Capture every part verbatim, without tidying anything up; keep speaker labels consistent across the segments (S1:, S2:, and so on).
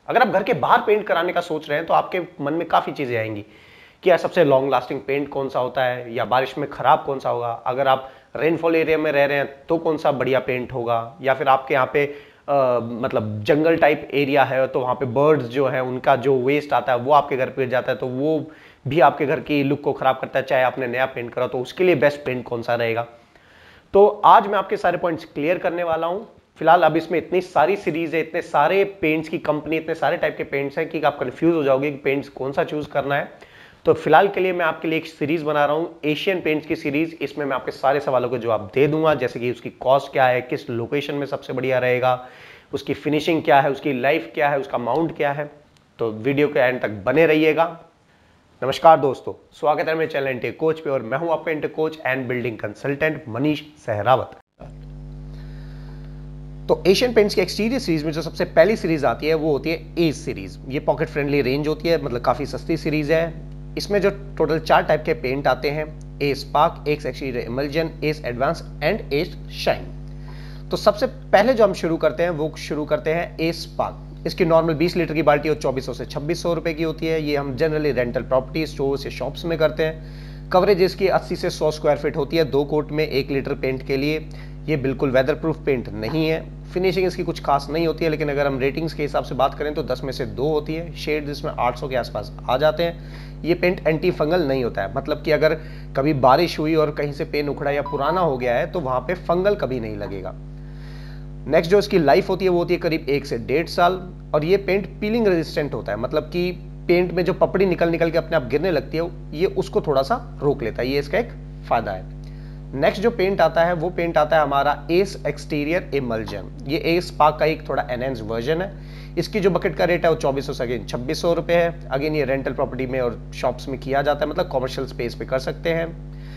S1: अगर आप घर के बाहर पेंट कराने का सोच रहे हैं तो आपके मन में काफी चीजें आएंगी कि यार सबसे लॉन्ग लास्टिंग पेंट कौन सा होता है, या बारिश में खराब कौन सा होगा, अगर आप रेनफॉल एरिया में रह रहे हैं तो कौन सा बढ़िया पेंट होगा, या फिर आपके यहाँ पे आ, मतलब जंगल टाइप एरिया है तो वहाँ पे बर्ड्स जो है उनका जो वेस्ट आता है वो आपके घर पे गिर जाता है तो वो भी आपके घर की लुक को खराब करता है, चाहे आपने नया पेंट करा तो उसके लिए बेस्ट पेंट कौन सा रहेगा। तो आज मैं आपके सारे पॉइंट्स क्लियर करने वाला हूं। फिलहाल अब इसमें इतनी सारी सीरीज है, इतने सारे पेंट्स की कंपनी, इतने सारे टाइप के पेंट्स हैं कि आप कंफ्यूज हो जाओगे कि पेंट्स कौन सा चूज करना है। तो फिलहाल के लिए मैं आपके लिए एक सीरीज बना रहा हूं, एशियन पेंट्स की सीरीज। इसमें मैं आपके सारे सवालों के जवाब दे दूंगा, जैसे कि उसकी कॉस्ट क्या है, किस लोकेशन में सबसे बढ़िया रहेगा, उसकी फिनिशिंग क्या है, उसकी लाइफ क्या है, उसका अमाउंट क्या है। तो वीडियो के एंड तक बने रहिएगा। नमस्कार दोस्तों, स्वागत है मेरे चैनल इंटेक कोच पे और मैं हूं आपका intake coach and building consultant Manish Sehrawat. तो एशियन पेंट्स की एक्सटीरियर सीरीज में जो सबसे पहली सीरीज आती है वो होती है एज सीरीज। ये पॉकेट फ्रेंडली रेंज होती है, मतलब काफी सस्ती सीरीज है। इसमें जो टोटल चार टाइप के पेंट आते हैं, Ace spark, Ace exterior emulsion, Ace advance and Ace shine. तो सबसे पहले जो हम शुरू करते हैं वो शुरू करते हैं एज स्पार्क। इसकी नॉर्मल बीस लीटर की बाल्टी और चौबीस सौ से छब्बीस सौ रुपए की होती है। ये हम जनरली रेंटल प्रॉपर्टी, स्टोर्स या शॉप्स में करते हैं। कवरेज इसकी अस्सी से सौ स्क्वायर फीट होती है, दो कोट में एक लीटर पेंट के लिए। ये बिल्कुल वेदर प्रूफ पेंट नहीं है। फिनिशिंग इसकी कुछ खास नहीं होती है, लेकिन अगर हम रेटिंग्स के हिसाब से बात करें तो दस में से दो होती है। शेड इसमें आठ सौ के आसपास आ जाते हैं। ये पेंट एंटी फंगल नहीं होता है, मतलब कि अगर कभी बारिश हुई और कहीं से पेन उखड़ा या पुराना हो गया है तो वहां पे फंगल कभी नहीं लगेगा। नेक्स्ट जो इसकी लाइफ होती है वो होती है करीब एक से डेढ़ साल। और ये पेंट पीलिंग रेजिस्टेंट होता है, मतलब कि पेंट में जो पपड़ी निकल निकल के अपने आप गिरने लगती है ये उसको थोड़ा सा रोक लेता है। ये इसका एक फायदा है। नेक्स्ट जो पेंट आता है वो पेंट आता है हमारा एस एक्सटीरियर इमल्जन। ये एस स्पार्क का एक थोड़ा एनहेंस वर्जन है। इसकी जो बकेट का रेट है वो चौबीस सौ से अगेन छब्बीस सौ रुपए है। अगेन ये रेंटल प्रॉपर्टी में और शॉप्स में किया जाता है, मतलब कॉमर्शियल स्पेस पे कर सकते हैं।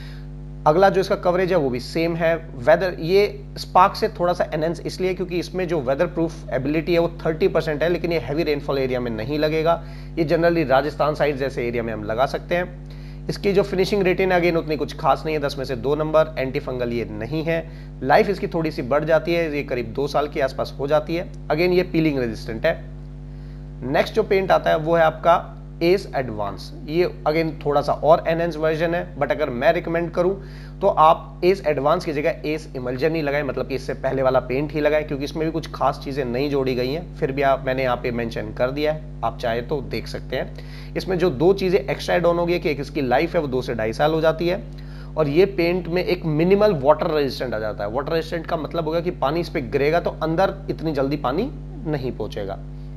S1: अगला जो इसका कवरेज है वो भी सेम है। वेदर, ये स्पार्क से थोड़ा सा एनहेंस इसलिए क्योंकि इसमें जो वेदर प्रूफ एबिलिटी है वो तीस परसेंट है, लेकिन ये हैवी रेनफॉल एरिया में नहीं लगेगा। ये जनरली राजस्थान साइड जैसे एरिया में हम लगा सकते हैं। इसकी जो फिनिशिंग रेटिंग है अगेन उतनी कुछ खास नहीं है, दस में से दो नंबर। एंटी फंगल ये नहीं है। लाइफ इसकी थोड़ी सी बढ़ जाती है, ये करीब दो साल के आसपास हो जाती है। अगेन ये पीलिंग रेजिस्टेंट है। नेक्स्ट जो पेंट आता है वो है आपका एस एडवांस। ये अगेन थोड़ा सा और एनहेंस वर्जन है, बट अगर मैं रिकमेंड करूं तो आप एस एडवांस की जगह एस इमल्जन ही लगाएं, मतलब कि इससे पहले वाला पेंट ही लगाएं, क्योंकि इसमें भी कुछ खास चीजें नहीं जोड़ी गई हैं। फिर भी आप, मैंने यहाँ पे मेंशन कर दिया है, आप चाहे तो देख सकते हैं। इसमें जो दो चीजें एक्स्ट्रा एड ऑन होगी कि एक इसकी लाइफ है वो दो से ढाई साल हो जाती है, और ये पेंट में एक मिनिमल वाटर रेजिस्टेंट आ जाता है। वाटर रेजिस्टेंट का मतलब होगा कि पानी इस पे गिरेगा तो अंदर इतनी जल्दी पानी नहीं पहुंचेगा।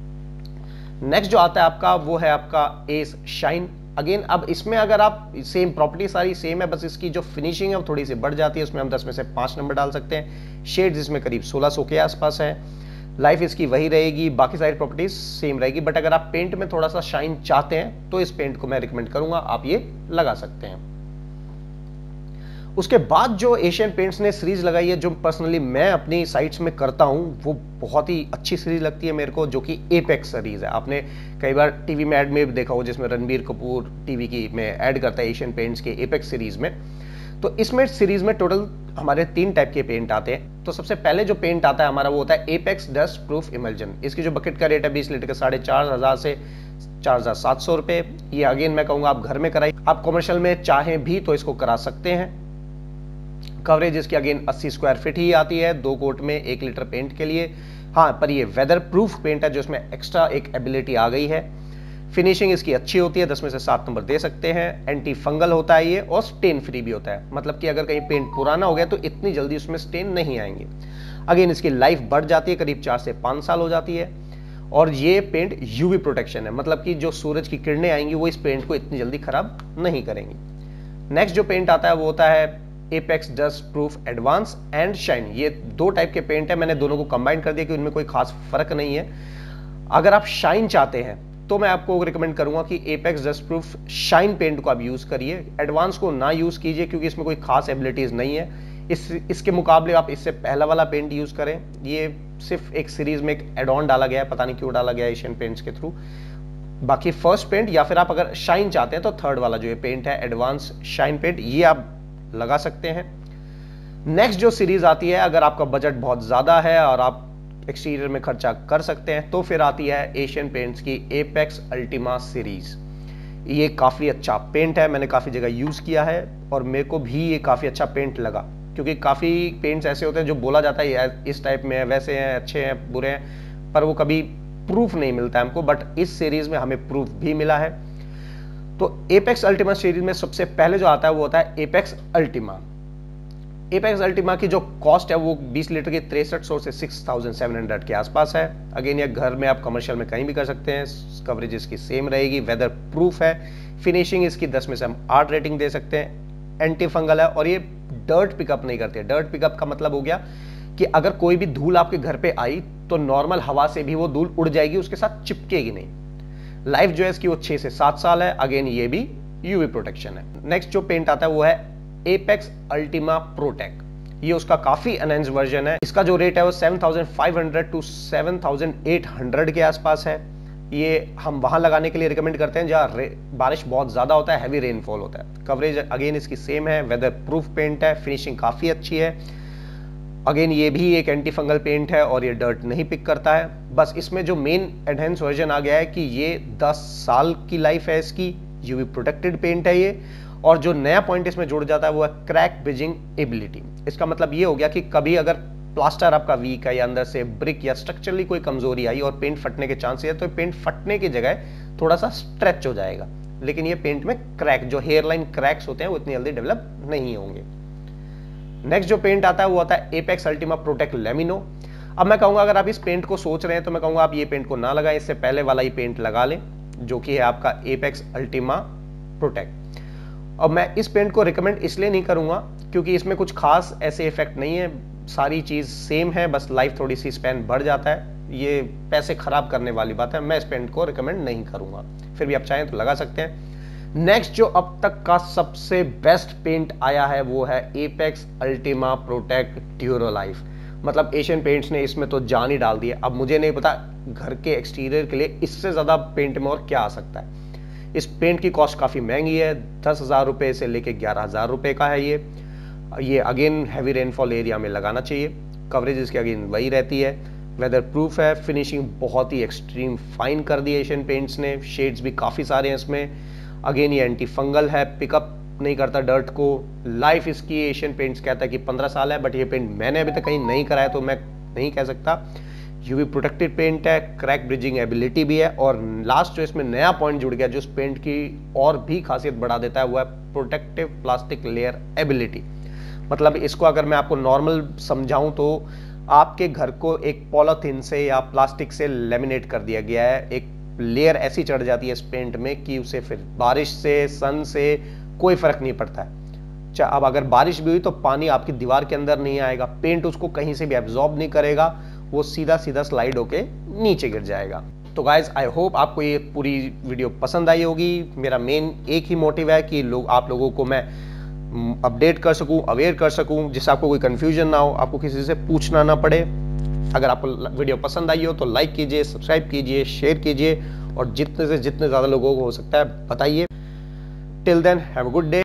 S1: नेक्स्ट जो आता है आपका वो है आपका एस शाइन। अगेन अब इसमें अगर आप, सेम प्रॉपर्टी सारी सेम है, बस इसकी जो फिनिशिंग है वो थोड़ी सी बढ़ जाती है। उसमें हम दस में से पांच नंबर डाल सकते हैं। शेड्स इसमें करीब सोलह सौ के आसपास है। लाइफ इसकी वही रहेगी, बाकी सारी प्रॉपर्टीज सेम रहेगी, बट अगर आप पेंट में थोड़ा सा शाइन चाहते हैं तो इस पेंट को मैं रिकमेंड करूंगा, आप ये लगा सकते हैं। उसके बाद जो एशियन पेंट्स ने सीरीज लगाई है, जो पर्सनली मैं अपनी साइट्स में करता हूं, वो बहुत ही अच्छी सीरीज लगती है मेरे को, जो कि एपेक्स सीरीज है। आपने कई बार टीवी में ऐड में भी देखा हो, जिसमें रणबीर कपूर टीवी की में ऐड करता है एशियन पेंट्स के एपेक्स सीरीज में। तो इसमें सीरीज में टोटल हमारे तीन टाइप के पेंट आते हैं। तो सबसे पहले जो पेंट आता है हमारा वो होता है एपेक्स डस्ट प्रूफ इमल्जन। इसकी जो बकेट का रेट है बीस लीटर का साढ़े चार हजार से चार हजार सात सौ रुपए। ये अगेन मैं कहूंगा आप घर में कराइए, आप कॉमर्शियल में चाहें भी तो इसको करा सकते हैं। कवरेज इसकी अगेन अस्सी स्क्वायर फीट ही आती है, दो कोट में एक लीटर पेंट के लिए। हाँ, पर ये वेदर प्रूफ पेंट है, जो इसमें एक्स्ट्रा एक एबिलिटी आ गई है। फिनिशिंग इसकी अच्छी होती है, दस में से सात नंबर दे सकते हैं। एंटी फंगल होता है ये, और स्टेन फ्री भी होता है, मतलब कि अगर कहीं पेंट पुराना हो गया तो इतनी जल्दी उसमें स्टेन नहीं आएंगे। अगेन इसकी लाइफ बढ़ जाती है, करीब चार से पांच साल हो जाती है। और ये पेंट यूवी प्रोटेक्शन है, मतलब कि जो सूरज की किरणें आएंगी वो इस पेंट को इतनी जल्दी खराब नहीं करेंगी। नेक्स्ट जो पेंट आता है वो होता है Apex dust proof advance and shine. ये दो टाइप के पेंट है, मैंने दोनों को कंबाइन कर दिया कि उनमें कोई खास फर्क नहीं है। अगर आप शाइन चाहते हैं तो मैं आपको रिकमेंड करूंगा कि Apex dust proof shine paint को आप यूज करिए, एडवांस को ना यूज कीजिए, क्योंकि इसमें कोई खास एबिलिटीज नहीं है। इस इसके मुकाबले आप इससे पहला वाला पेंट यूज करें। ये सिर्फ एक सीरीज में एक एड ऑन डाला गया है, पता नहीं क्यों डाला गया एशियन पेंट्स के थ्रू। बाकी फर्स्ट पेंट, या फिर आप अगर शाइन चाहते हैं तो थर्ड वाला जो ये पेंट है एडवांस शाइन पेंट, ये आप लगा सकते हैं। नेक्स्ट जो सीरीज आती है, अगर आपका बजट बहुत ज्यादा है और आप एक्सटीरियर में खर्चा कर सकते हैं। तो फिर आती है एशियन पेंट्स की एपेक्स अल्टीमा सीरीज। ये काफ़ी अच्छा पेंट है, मैंने काफ़ी जगह यूज़ किया है और मेरे को भी ये काफ़ी अच्छा पेंट लगा, क्योंकि काफ़ी पेंट्स ऐसे होते हैं जो बोला जाता है इस टाइप में है, वैसे हैं, अच्छे हैं, बुरे हैं, पर वो कभी प्रूफ नहीं मिलता है हमको। बट इस सीरीज में हमें प्रूफ भी मिला है। तो एपेक्स अल्टीमा सीरीज में सबसे पहले जो आता है वो होता है एपेक्स अल्टीमा। एपेक्स अल्टीमा की जो कॉस्ट है वो बीस लीटर की तिरसठ सौ से छह हज़ार सात सौ के आसपास है। अगेन ये घर में आप कमर्शियल में कहीं भी कर सकते हैं। कवरेज इसकी सेम रहेगी, वेदर प्रूफ है, फिनिशिंग इसकी दस में से हम आठ रेटिंग दे सकते हैं। एंटी फंगल है और ये डर्ट पिकअप नहीं करती है। डर्ट पिकअप का मतलब हो गया कि अगर कोई भी धूल आपके घर पे आई तो नॉर्मल हवा से भी वो धूल उड़ जाएगी, उसके साथ चिपकेगी नहीं। लाइफ जो है इसकी वो छह से सात साल है। अगेन ये भी यूवी प्रोटेक्शन है। नेक्स्ट जो पेंट आता है वो है एपेक्स अल्टीमा प्रोटेक। ये उसका काफी एनहांस वर्जन है। इसका जो रेट है वो सात हज़ार पाँच सौ टू सात हज़ार आठ सौ के आसपास है। ये हम वहां लगाने के लिए रिकमेंड करते हैं जहां बारिश बहुत ज्यादा होता है, हैवी रेनफॉल होता है। कवरेज अगेन इसकी सेम है, वेदर प्रूफ पेंट है, फिनिशिंग काफी अच्छी है। अगेन ये भी एक एंटी फंगल पेंट है और ये डर्ट नहीं पिक करता है। बस इसमें जो मेन एडहेंस वर्जन आ गया है कि ये दस साल की लाइफ है इसकी, यूवी प्रोटेक्टेड पेंट है ये। और जो नया पॉइंट इसमें जुड़ जाता है वो है क्रैक ब्रिजिंग एबिलिटी। इसका मतलब ये हो गया कि कभी अगर प्लास्टर आपका वीक है या अंदर से ब्रिक या स्ट्रक्चरली कोई कमजोरी आई और पेंट फटने के चांसेस है तो पेंट फटने की जगह थोड़ा सा स्ट्रेच हो जाएगा, लेकिन ये पेंट में क्रैक, जो हेयरलाइन क्रैक्स होते हैं वो इतनी जल्दी डेवलप नहीं होंगे। नेक्स्ट जो पेंट आता है वो आता है एपेक्स अल्टीमा प्रोटेक्ट लेमिनो। अब मैं कहूंगा अगर आप इस पेंट को सोच रहे हैं तो मैं कहूंगा आप ये पेंट को ना लगाएं, इससे पहले वाला ही पेंट लगा लें जो कि है आपका एपेक्स अल्टीमा प्रोटेक्ट। अब मैं इस पेंट को रिकमेंड इसलिए नहीं करूंगा क्योंकि इसमें कुछ खास ऐसे इफेक्ट नहीं है, सारी चीज सेम है, बस लाइफ थोड़ी सी स्पैन बढ़ जाता है। ये पैसे खराब करने वाली बात है, मैं इस पेंट को रिकमेंड नहीं करूंगा। फिर भी आप चाहें तो लगा सकते हैं। नेक्स्ट जो अब तक का सबसे बेस्ट पेंट आया है वो है Apex Ultima protect duro life. मतलब एशियन पेंट्स ने इसमें तो जान ही डाल दी है। अब मुझे नहीं पता घर के एक्सटीरियर के लिए इससे ज्यादा पेंट में और क्या आ सकता है। इस पेंट की कॉस्ट काफी महंगी है, दस हजार रुपए से लेके ग्यारह हजार रुपए का है ये। ये अगेन हैवी रेनफॉल एरिया में लगाना चाहिए। कवरेज इसकी अगेन वही रहती है, वेदर प्रूफ है, फिनिशिंग बहुत ही एक्सट्रीम फाइन कर दी एशियन पेंट्स ने, शेड्स भी काफी सारे हैं इसमें। अगेन ये एंटी फंगल है, पिकअप नहीं करता डर्ट को। लाइफ इसकी एशियन पेंट्स कहता है कि पंद्रह साल है, बट ये पेंट मैंने अभी तक कहीं नहीं कराया तो मैं नहीं कह सकता। यूवी प्रोटेक्टेड पेंट है, क्रैक ब्रिजिंग एबिलिटी भी है। और लास्ट जो इसमें नया पॉइंट जुड़ गया जो इस पेंट की और भी खासियत बढ़ा देता है वो है प्रोटेक्टिव प्लास्टिक लेयर एबिलिटी। मतलब इसको अगर मैं आपको नॉर्मल समझाऊं तो आपके घर को एक पॉलीथीन से या प्लास्टिक से लेमिनेट कर दिया गया है। एक लेयर ऐसी चढ़ जाती है इस पेंट में कि उसे फिर बारिश से, सन से कोई फर्क नहीं पड़ता है। अच्छा, अब अगर बारिश भी हुई तो पानी आपकी दीवार के अंदर नहीं आएगा, पेंट उसको कहीं से भी एब्जॉर्ब नहीं करेगा, वो सीधा सीधा स्लाइड होके नीचे गिर जाएगा। तो गाइज आई होप आपको ये पूरी वीडियो पसंद आई होगी। मेरा मेन एक ही मोटिव है कि लोग आप लोगों को मैं अपडेट कर सकूं, अवेयर कर सकूं, जिससे आपको कोई कंफ्यूजन ना हो, आपको किसी से पूछना ना पड़े। अगर आपको वीडियो पसंद आई हो तो लाइक कीजिए, सब्सक्राइब कीजिए, शेयर कीजिए और जितने से जितने ज़्यादा लोगों को हो सकता है बताइए। Till then have a good day.